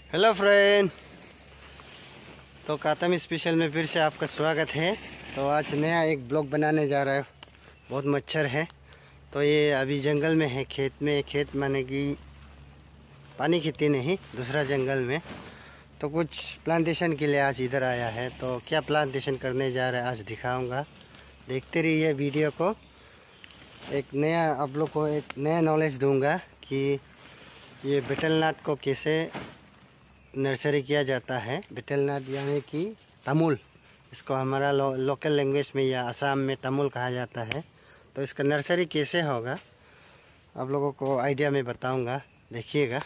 Hello friend, तो कातम special में फिर से आपका स्वागत है। तो आज नया एक ब्लॉग बनाने जा रहा है। बहुत मच्छर है, तो ये अभी जंगल में है, खेत माने कि पानी खेती नहीं, दूसरा जंगल में। तो कुछ प्लांटेशन के लिए आज इधर आया है। तो क्या प्लांटेशन करने जा रहा है आज दिखाऊंगा, देखते रहिए वीडियो को। एक नया आप लोग को एक नया नॉलेज दूंगा कि ये बीटल नट को कैसे नर्सरी किया जाता है। बीटल नट यानी कि तमुल, इसको हमारा लोकल लैंग्वेज में या असम में तमुल कहा जाता है। तो इसका नर्सरी कैसे होगा आप लोगों को आइडिया में बताऊंगा, देखिएगा।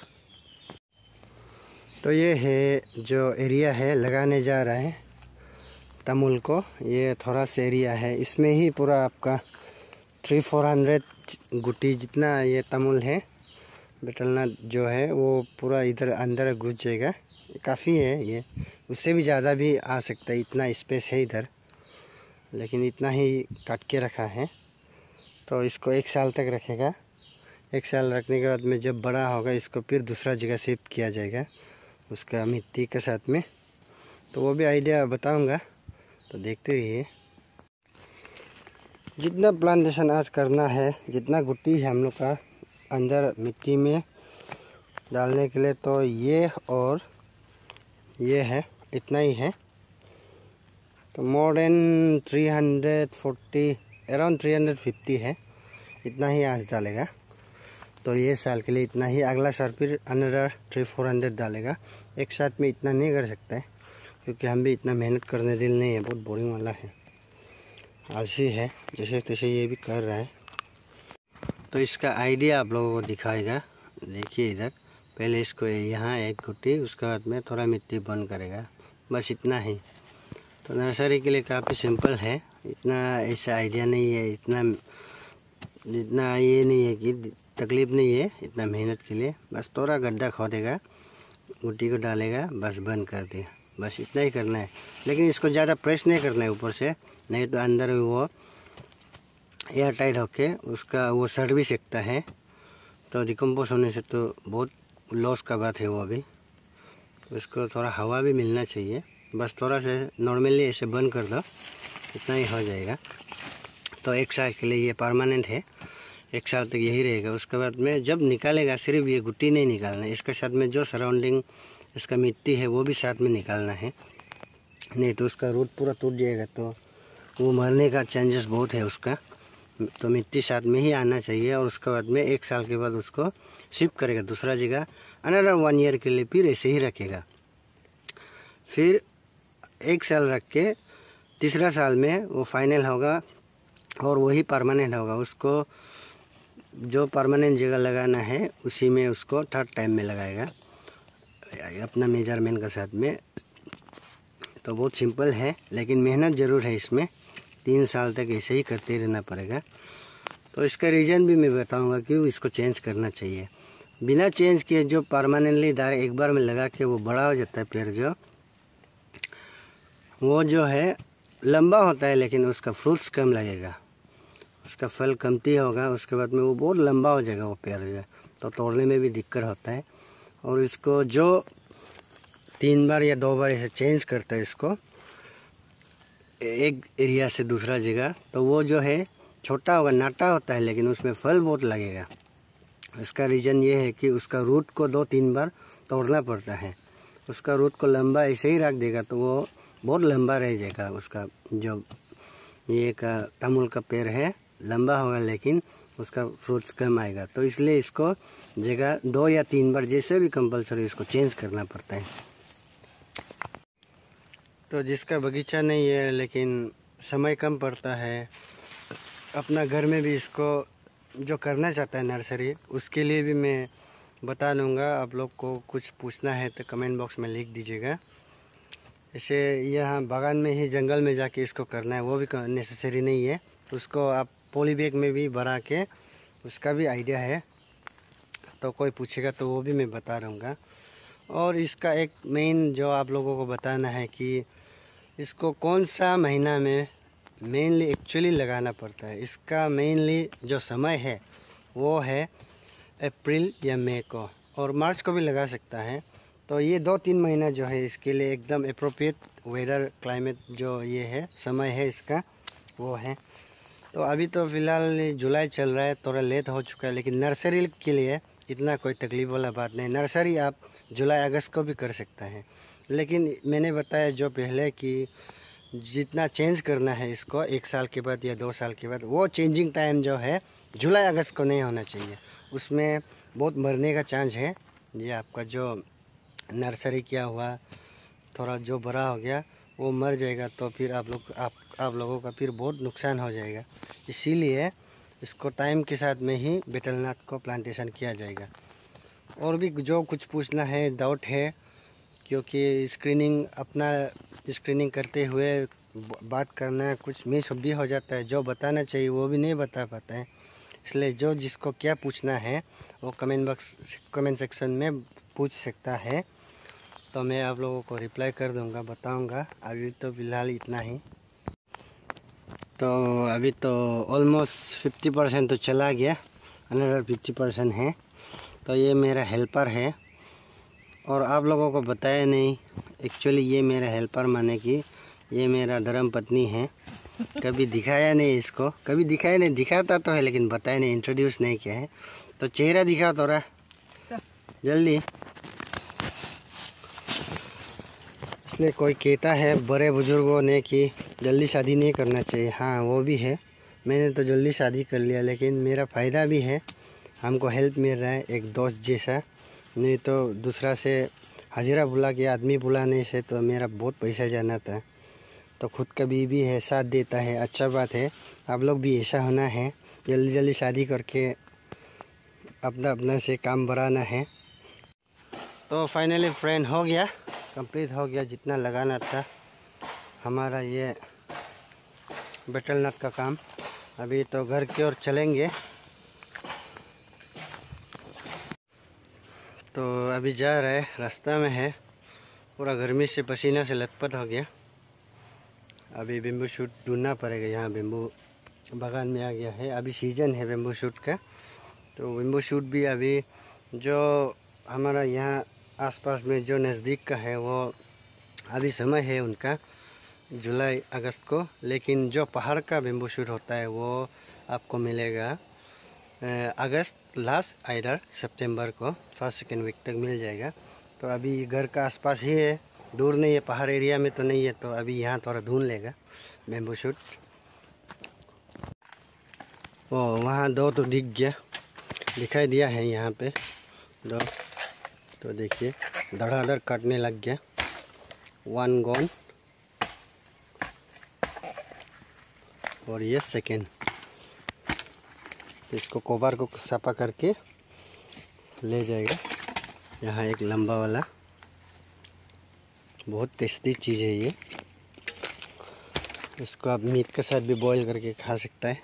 तो ये है जो एरिया है लगाने जा रहा है तमुल को। ये थोड़ा सा एरिया है, इसमें ही पूरा आपका 300-400 गुटी जितना ये तमुल है, बीटल नट जो है वो पूरा इधर अंदर घुस जाएगा। काफ़ी है, ये उससे भी ज़्यादा भी आ सकता है, इतना स्पेस है इधर, लेकिन इतना ही काट के रखा है। तो इसको 1 साल तक रखेगा। 1 साल रखने के बाद में जब बड़ा होगा इसको फिर दूसरा जगह शिफ्ट किया जाएगा उसका मिट्टी के साथ में। तो वो भी आइडिया बताऊंगा, तो देखते रहिए। जितना प्लांटेशन आज करना है, जितना गुट्टी है हम लोग का अंदर मिट्टी में डालने के लिए, तो ये और ये है, इतना ही है। तो मोर देन 340 अराउंड 350 है, इतना ही आज डालेगा। तो ये साल के लिए इतना ही, अगला साल फिर अनदर 300-400 डालेगा। एक साथ में इतना नहीं कर सकता है, क्योंकि हम भी इतना मेहनत करने दिल नहीं है, बहुत बोरिंग वाला है, आलसी है, जैसे तैसे ये भी कर रहा है। तो इसका आइडिया आप लोगों को दिखाएगा, देखिए इधर। पहले इसको यहाँ एक गुट्टी, उसके बाद में थोड़ा मिट्टी बंद करेगा, बस इतना ही। तो नर्सरी के लिए काफ़ी सिंपल है, इतना ऐसा आइडिया नहीं है, इतना ये नहीं है कि तकलीफ नहीं है इतना मेहनत के लिए। बस थोड़ा गड्ढा खोदेगा, गुट्टी को डालेगा, बस बंद कर दिया, बस इतना ही करना है। लेकिन इसको ज़्यादा प्रेस नहीं करना है ऊपर से, नहीं तो अंदर वो एयर टाइट होके उसका वो सड़ भी सकता है। तो डिकम्पोज होने से तो बहुत लॉस का बात है वो अभी। तो इसको थोड़ा हवा भी मिलना चाहिए, बस थोड़ा सा नॉर्मली ऐसे बंद कर दो, इतना ही हो जाएगा। तो 1 साल के लिए ये परमानेंट है, 1 साल तक यही रहेगा। उसके बाद में जब निकालेगा, सिर्फ ये गुट्टी नहीं निकालना है, इसके साथ में जो सराउंडिंग इसका मिट्टी है वो भी साथ में निकालना है, नहीं तो उसका रूट पूरा टूट जाएगा, तो वो मरने का चांसेस बहुत है उसका। तो मिट्टी साथ में ही आना चाहिए। और उसके बाद में 1 साल के बाद उसको शिफ्ट करेगा दूसरा जगह, अनदर 1 ईयर के लिए फिर ऐसे ही रखेगा। फिर 1 साल रख के तीसरा साल में वो फाइनल होगा और वही परमानेंट होगा। उसको जो परमानेंट जगह लगाना है उसी में उसको 3rd टाइम में लगाएगा अपना मेजरमेंट के साथ में। तो बहुत सिंपल है, लेकिन मेहनत ज़रूर है इसमें, 3 साल तक ऐसे ही करते रहना पड़ेगा। तो इसका रीज़न भी मैं बताऊंगा क्यों इसको चेंज करना चाहिए। बिना चेंज किए जो परमानेंटली दार एक बार में लगा के वो बड़ा हो जाता है पेड़, वो जो है लंबा होता है, लेकिन उसका फ्रूट्स कम लगेगा, उसका फल कमती होगा। उसके बाद में वो बहुत लंबा हो जाएगा वो पेड़ जो, तो तोड़ने में भी दिक्कत होता है। और इसको जो 3 बार या 2 बार ऐसे चेंज करता है इसको एक एरिया से दूसरा जगह, तो वो जो है छोटा होगा, नाटा होता है, लेकिन उसमें फल बहुत लगेगा। इसका रीज़न ये है कि उसका रूट को 2-3 बार तोड़ना पड़ता है। उसका रूट को लंबा ऐसे ही रख देगा तो वो बहुत लंबा रह जाएगा। उसका जो ये का तमुल का पेड़ है लंबा होगा, लेकिन उसका फ्रूट्स कम आएगा। तो इसलिए इसको जगह 2 या 3 बार जैसे भी कंपलसरी इसको चेंज करना पड़ता है। तो जिसका बगीचा नहीं है लेकिन समय कम पड़ता है, अपना घर में भी इसको जो करना चाहता है नर्सरी, उसके लिए भी मैं बता दूँगा। आप लोग को कुछ पूछना है तो कमेंट बॉक्स में लिख दीजिएगा। जैसे यहाँ बागान में ही जंगल में जाके इसको करना है वो भी नेसेसरी नहीं है, उसको आप पॉली बैग में भी भरा के, उसका भी आइडिया है। तो कोई पूछेगा तो वो भी मैं बता रहूँगा। और इसका एक मेन जो आप लोगों को बताना है कि इसको कौन सा महीना में मेनली एक्चुअली लगाना पड़ता है। इसका मेनली जो समय है वो है अप्रैल या मई को, और मार्च को भी लगा सकता है। तो ये 2-3 महीना जो है इसके लिए एकदम अप्रोप्रिएट वेदर क्लाइमेट जो ये है समय है इसका वो है। तो अभी तो फ़िलहाल जुलाई चल रहा है, थोड़ा लेट हो चुका है, लेकिन नर्सरी के लिए इतना कोई तकलीफ़ वाला बात नहीं। नर्सरी आप जुलाई अगस्त को भी कर सकता है, लेकिन मैंने बताया जो पहले कि जितना चेंज करना है इसको 1 साल के बाद या 2 साल के बाद, वो चेंजिंग टाइम जो है जुलाई अगस्त को नहीं होना चाहिए। उसमें बहुत मरने का चांस है। ये आपका जो नर्सरी किया हुआ थोड़ा जो बड़ा हो गया वो मर जाएगा, तो फिर आप लोगों का फिर बहुत नुकसान हो जाएगा। इसीलिए इसको टाइम के साथ में ही बीटल नट को प्लांटेशन किया जाएगा। और भी जो कुछ पूछना है, डाउट है, क्योंकि स्क्रीनिंग करते हुए बात करना कुछ मिस भी हो जाता है, जो बताना चाहिए वो भी नहीं बता पाता है। इसलिए जो जिसको क्या पूछना है वो कमेंट सेक्शन में पूछ सकता है, तो मैं आप लोगों को रिप्लाई कर दूंगा, बताऊंगा। अभी तो फ़िलहाल इतना ही। तो अभी तो ऑलमोस्ट 50% तो चला गया, अनदर 50% है। तो ये मेरा हेल्पर है और आप लोगों को बताया नहीं, एक्चुअली ये मेरा हेल्पर माने कि ये मेरा धर्म पत्नी है। कभी दिखाया नहीं इसको, कभी दिखाया नहीं, दिखाता तो है लेकिन बताया नहीं, इंट्रोड्यूस नहीं किया है। तो चेहरा दिखाओ थोड़ा जल्दी। इसलिए कोई कहता है बड़े बुजुर्गों ने कि जल्दी शादी नहीं करना चाहिए। हाँ वो भी है, मैंने तो जल्दी शादी कर लिया, लेकिन मेरा फ़ायदा भी है, हमको हेल्प मिल रहा है एक दोस्त जैसा। नहीं तो दूसरा से हाजिरा बुला के आदमी बुलाने से तो मेरा बहुत पैसा जाना था। तो खुद का बीवी है, साथ देता है, अच्छा बात है। आप लोग भी ऐसा होना है, जल्दी जल्दी शादी करके अपना से काम बढ़ाना है। तो फाइनली फ्रेंड हो गया, कंप्लीट हो गया जितना लगाना था हमारा ये बीटल नट का काम। अभी तो घर की ओर चलेंगे। तो अभी जा रहे हैं, रास्ता में है, पूरा गर्मी से पसीना से लथपथ हो गया। अभी बेम्बू शूट ढूंढना पड़ेगा, यहाँ बेम्बू बागान में आ गया है। अभी सीजन है बेम्बू शूट का, तो बेम्बू शूट भी अभी जो हमारा यहाँ आसपास में जो नज़दीक का है वो अभी समय है उनका जुलाई अगस्त को। लेकिन जो पहाड़ का बेम्बू शूट होता है वो आपको मिलेगा अगस्त लास्ट आइडर सितंबर को 1st-2nd वीक तक मिल जाएगा। तो अभी घर का आसपास ही है, दूर नहीं है, पहाड़ एरिया में तो नहीं है। तो अभी यहाँ थोड़ा ढूंढ लेगा बेम्बू शूट। ओ वहाँ 2 तो दिख गया, दिखाई दिया है यहाँ पे 2। तो देखिए धड़ाधड़ काटने लग गया, 1 गॉन और ये 2nd। तो इसको कोबार को साफा करके ले जाएगा। यहाँ एक लंबा वाला बहुत टेस्टी चीज़ है ये, इसको आप मीट के साथ भी बॉईल करके खा सकता है।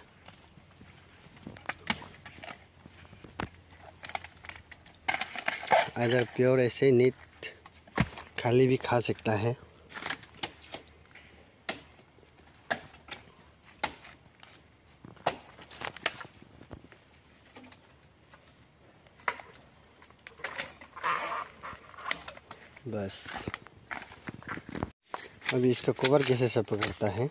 अगर प्योर ऐसे नीट खाली भी खा सकता है। बस अभी इसका कवर कैसे सब करता है।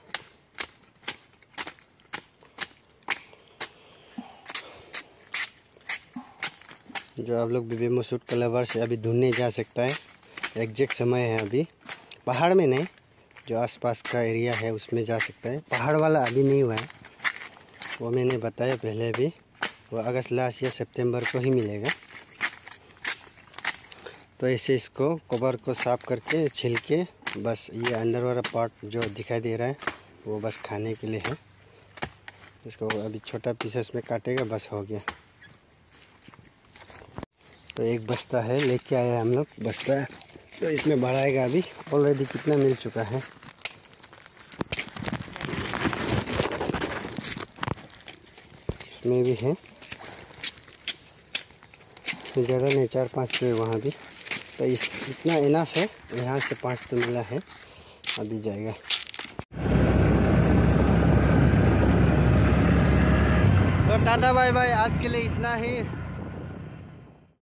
जो आप लोग भी बेम्बू शूट का लवर से अभी ढूंढने जा सकता है, एग्जैक्ट समय है अभी। पहाड़ में नहीं, जो आसपास का एरिया है उसमें जा सकता है। पहाड़ वाला अभी नहीं हुआ है, वो मैंने बताया पहले भी, वो अगस्त लास्ट या सितंबर को ही मिलेगा। तो ऐसे इसको कवर को साफ करके छिल के, बस ये अंदर वाला पार्ट जो दिखाई दे रहा है वो बस खाने के लिए है। इसको अभी छोटा पीसेस में काटेगा, बस हो गया। तो एक बस्ता है, लेके आया हम लोग बस्ता, तो इसमें बढ़ाएगा। अभी ऑलरेडी कितना मिल चुका है, इसमें भी है, ज़्यादा नहीं, 4-5 ट्रे वहाँ भी। तो इतना इनफ है, यहाँ से 5 तो मिला है, अभी जाएगा। तो टाटा बाय बाय, आज के लिए इतना ही।